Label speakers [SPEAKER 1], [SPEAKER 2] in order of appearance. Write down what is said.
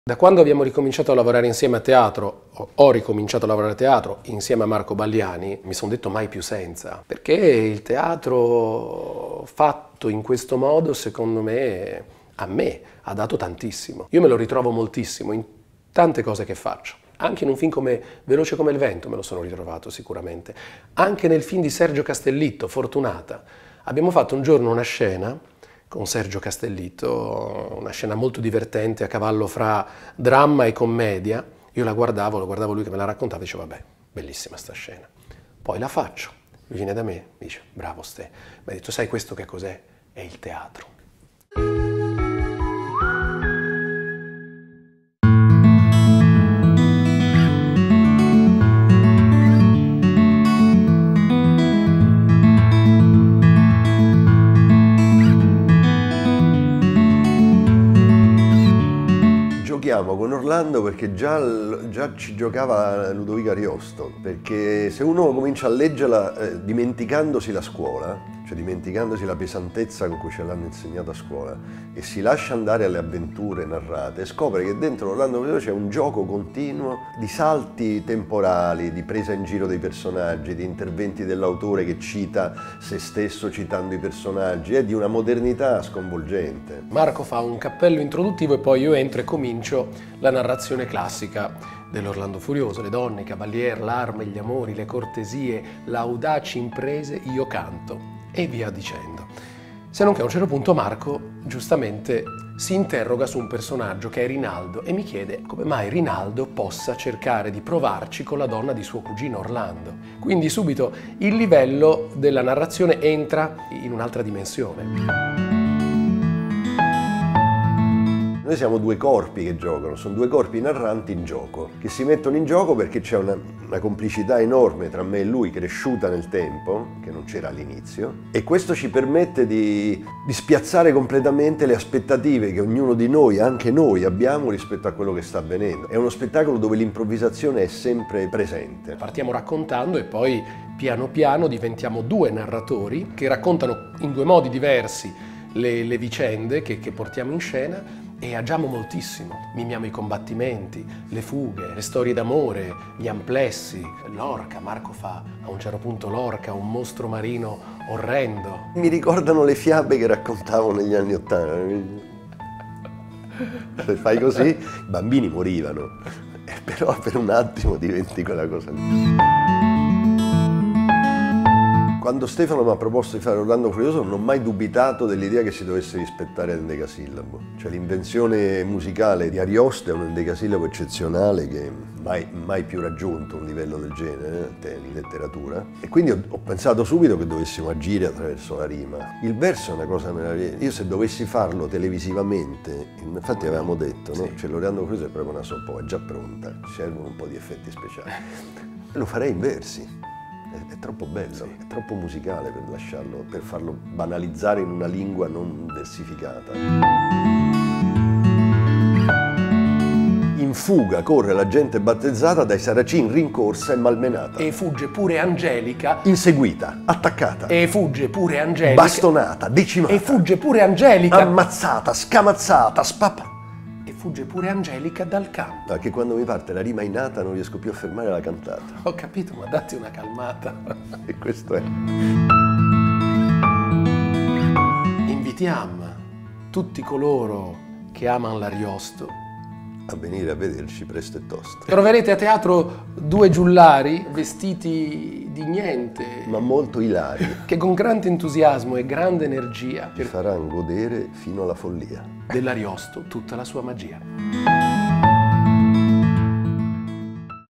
[SPEAKER 1] Da quando abbiamo ricominciato a lavorare insieme a teatro, ho ricominciato a lavorare a teatro insieme a Marco Balliani, mi sono detto mai più senza, perché il teatro fatto in questo modo, secondo me, a me ha dato tantissimo. Io me lo ritrovo moltissimo in tante cose che faccio. Anche in un film come Veloce come il vento me lo sono ritrovato sicuramente. Anche nel film di Sergio Castellitto, Fortunata. Abbiamo fatto un giorno una scena con Sergio Castellitto, una scena molto divertente a cavallo fra dramma e commedia. Io lo guardavo lui che me la raccontava e dicevo vabbè, bellissima sta scena. Poi la faccio, lui viene da me, mi dice bravo Ste, mi ha detto sai questo che cos'è? È il teatro.
[SPEAKER 2] Giochiamo con Orlando perché già ci giocava Ludovico Ariosto, perché se uno comincia a leggerla dimenticandosi la scuola, cioè dimenticandosi la pesantezza con cui ce l'hanno insegnato a scuola e si lascia andare alle avventure narrate, scopre che dentro Orlando Furioso c'è un gioco continuo di salti temporali, di presa in giro dei personaggi, di interventi dell'autore che cita se stesso citando i personaggi, di una modernità sconvolgente.
[SPEAKER 1] Marco fa un cappello introduttivo e poi io entro e comincio la narrazione classica dell'Orlando Furioso, le donne, i cavalieri, l'arma, gli amori, le cortesie, l'audaci imprese, io canto e via dicendo. Se non che a un certo punto Marco giustamente si interroga su un personaggio che è Rinaldo e mi chiede come mai Rinaldo possa cercare di provarci con la donna di suo cugino Orlando. Quindi subito il livello della narrazione entra in un'altra dimensione.
[SPEAKER 2] Noi siamo due corpi che giocano, sono due corpi narranti in gioco, che si mettono in gioco perché c'è una complicità enorme tra me e lui, cresciuta nel tempo, che non c'era all'inizio, e questo ci permette di spiazzare completamente le aspettative che ognuno di noi, anche noi, abbiamo rispetto a quello che sta avvenendo. È uno spettacolo dove l'improvvisazione è sempre presente.
[SPEAKER 1] Partiamo raccontando e poi piano piano diventiamo due narratori che raccontano in due modi diversi le vicende che portiamo in scena e agiamo moltissimo. Mimiamo i combattimenti, le fughe, le storie d'amore, gli amplessi, l'orca. Marco fa a un certo punto l'orca, un mostro marino orrendo.
[SPEAKER 2] Mi ricordano le fiabe che raccontavo negli anni '80. Se fai così, i bambini morivano, però per un attimo diventi quella cosa lì. Quando Stefano mi ha proposto di fare Orlando Furioso non ho mai dubitato dell'idea che si dovesse rispettare l'endecasillabo. Cioè l'invenzione musicale di Ariosto è un endecasillabo eccezionale che mai più raggiunto un livello del genere in letteratura. E quindi ho pensato subito che dovessimo agire attraverso la rima. Il verso è una cosa meravigliosa. Io se dovessi farlo televisivamente, infatti avevamo detto, no? Cioè Orlando Furioso è proprio una soap opera, è già pronta, ci servono un po' di effetti speciali. Lo farei in versi. È troppo bello, è troppo musicale per lasciarlo, per farlo banalizzare in una lingua non versificata. In fuga corre la gente battezzata dai saracini rincorsa e malmenata.
[SPEAKER 1] E fugge pure Angelica.
[SPEAKER 2] Inseguita, attaccata.
[SPEAKER 1] E fugge pure Angelica.
[SPEAKER 2] Bastonata, decimata.
[SPEAKER 1] E fugge pure Angelica.
[SPEAKER 2] Ammazzata, scamazzata,
[SPEAKER 1] Fugge pure Angelica dal campo.
[SPEAKER 2] Perché quando mi parte la rima innata non riesco più a fermare la cantata.
[SPEAKER 1] Ho capito, ma datti una calmata.
[SPEAKER 2] E questo è.
[SPEAKER 1] Invitiamo tutti coloro che amano l'Ariosto
[SPEAKER 2] A venire a vederci presto e tosto.
[SPEAKER 1] Troverete a teatro due giullari vestiti di niente,
[SPEAKER 2] ma molto ilari,
[SPEAKER 1] che con grande entusiasmo e grande energia
[SPEAKER 2] ci faranno godere fino alla follia
[SPEAKER 1] dell'Ariosto tutta la sua magia.